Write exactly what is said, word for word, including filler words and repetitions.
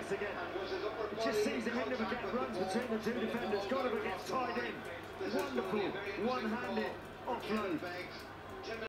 this again. It just sees the Hindenburg get runs between the two defenders. Goldberg gets tied in. Wonderful one-handed offload.